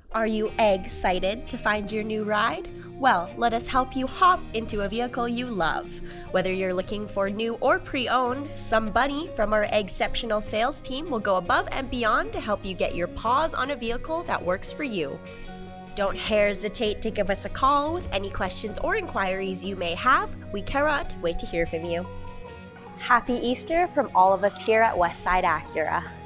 Are you excited to find your new ride? Well, let us help you hop into a vehicle you love. Whether you're looking for new or pre-owned, somebody from our exceptional sales team will go above and beyond to help you get your paws on a vehicle that works for you. Don't hesitate to give us a call with any questions or inquiries you may have. We cannot wait to hear from you. Happy Easter from all of us here at Westside Acura.